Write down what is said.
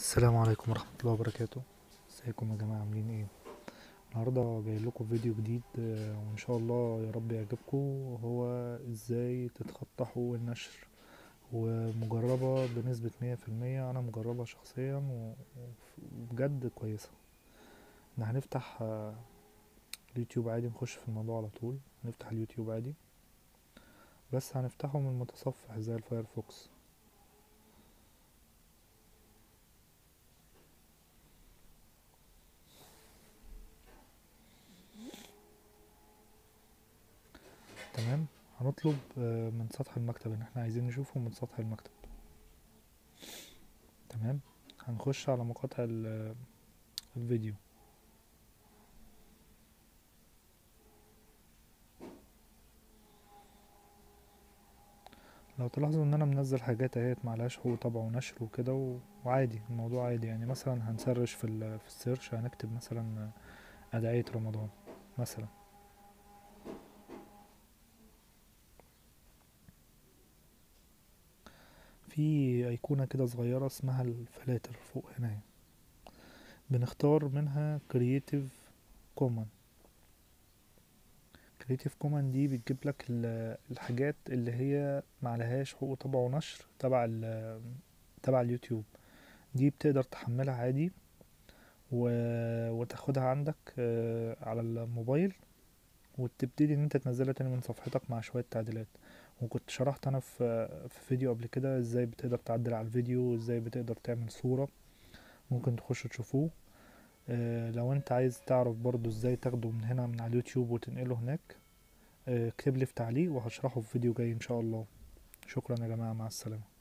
السلام عليكم ورحمة الله وبركاته. ازيكم يا جماعة، عاملين ايه؟ النهاردة جاي لكم فيديو جديد، وان شاء الله يا رب يعجبكم. هو ازاي تتخطى حقوق النشر، ومجربة بنسبة 100%. انا مجربة شخصيا وبجد كويسة. احنا هنفتح اليوتيوب عادي، نخش في الموضوع على طول. نفتح اليوتيوب عادي، بس هنفتحه من متصفح زي الفايرفوكس. تمام. هنطلب من سطح المكتب ان احنا عايزين نشوفه من سطح المكتب. تمام. هنخش على مقاطع الفيديو. لو تلاحظوا ان انا منزل حاجات اهيت معلهاش حقوق طبع ونشر وكده وعادي، الموضوع عادي. يعني مثلا هنسرش في السيرش، هنكتب مثلا ادعية رمضان مثلا. في ايقونة كده صغيرة اسمها الفلاتر فوق هنا، بنختار منها كومن كرييتيف كومن دي بتجيب لك الحاجات اللي هي معلهاش حقوق طبع ونشر تبع اليوتيوب. دي بتقدر تحملها عادي وتاخدها عندك على الموبايل، وتبتدي ان انت تنزلها تاني من صفحتك مع شوية تعديلات. وكنت شرحت انا في فيديو قبل كده ازاي بتقدر تعدل على الفيديو، وازاي بتقدر تعمل صورة. ممكن تخش تشوفوه. لو انت عايز تعرف برضو ازاي تاخده من هنا من على اليوتيوب وتنقله هناك، اكتب لي في تعليق وهشرحه في فيديو جاي ان شاء الله. شكرا يا جماعة، مع السلامة.